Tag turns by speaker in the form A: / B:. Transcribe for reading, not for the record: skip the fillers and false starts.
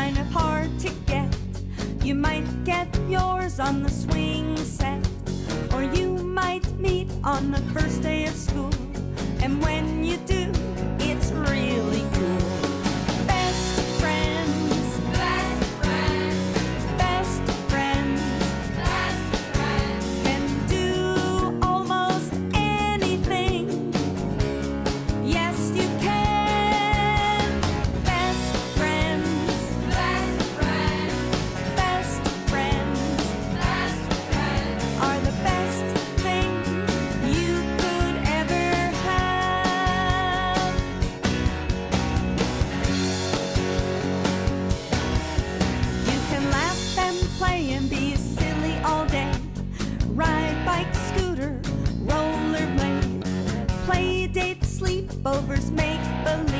A: kind of hard to get. You might get yours on the swing set, or you might meet on the first day of school. And when you do, it's really cool. Best friends, best friends, best friends, best friends, can do almost anything. Yes, you can. Best friends, best friends, best friends, best friends are the best thing you could ever have. You can laugh and play and be silly all day. Ride bike, scooter, rollerblade, play dates, sleepovers, make believe.